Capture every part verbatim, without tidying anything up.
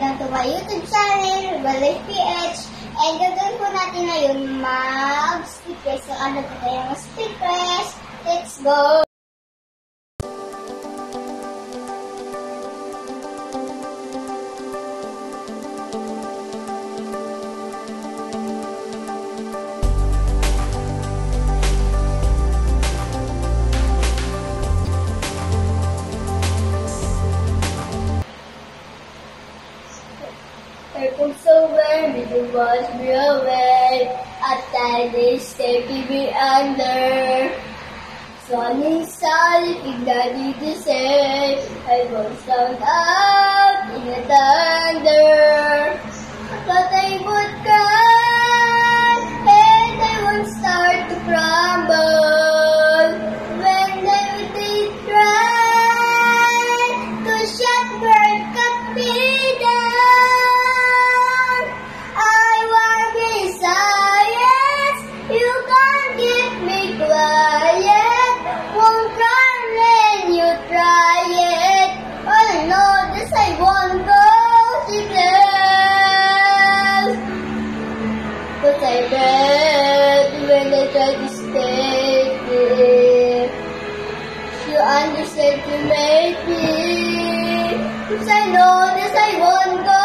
lang to my YouTube channel, Margaux P H. And gagawin po natin ngayon mag-stickers. So, ano po tayo ng stickers? Let's go! Here comes the wind, it will wash me away. At times it's taking me under. Sun is solid, ignited to say, I won't stand out in the thunder. But I would cry, and I won't start to crumble. When I would try to shut my cut me down. I bet when I try to stay there, you understand to make me, cause I know that I won't go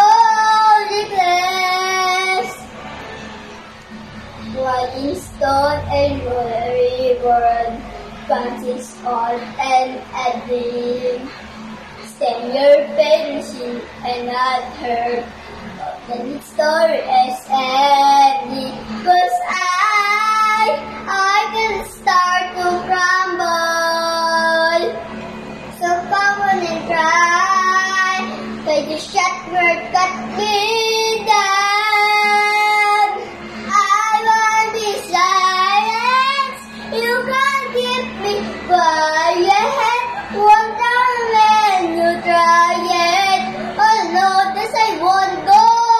regret. White stone and river, fancies on and adding. Stand your penalty and not hurt. The story is ending, cause I, I can start to crumble. So come on and try, try to shut your cut me down. I want this silence, you can't keep me quiet. One time when you try it, oh no, this I won't go.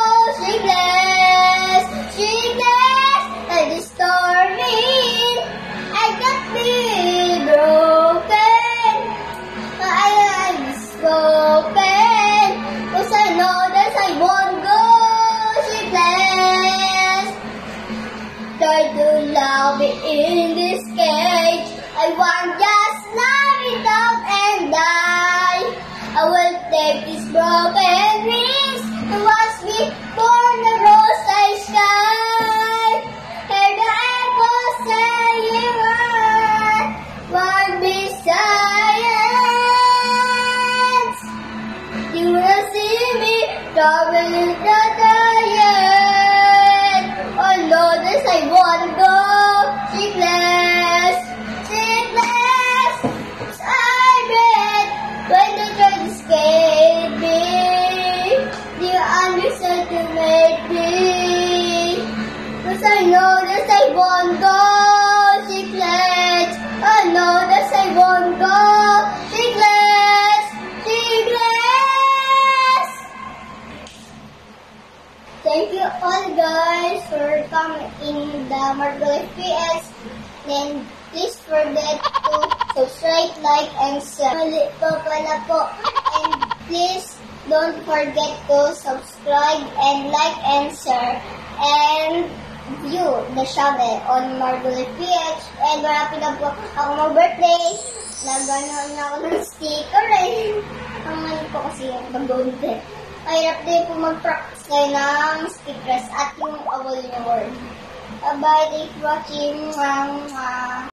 And the story, I got me broken. I am spoken, cause I know that I won't go sleepless. Try to love me in this cage. I want just love it out and die. I will take these broken wings to watch me born the rose I sky. Hear the echo saying word, won't be silence. You will see me traveling the diet. Oh Lord, this I won't go sleepless, sleepless. I bet when you try to escape me, you understand to make me, cause I know that I won't go secret. I know that I won't go secret, secret. Thank you all guys for coming in the Margaux P S. Then please forget to subscribe, like, and share. Muli po pala po. And please don't forget to subscribe and like and share and view the channel on Margaux P H. And marapin na po ako mag-birthday. Naganoon na ako ng sticker eh. Ang po kasi yung mag-golden. Mahirap din po mag-practice kayo ng stickers at yung awol niya word. Bye-bye, thanks for watching.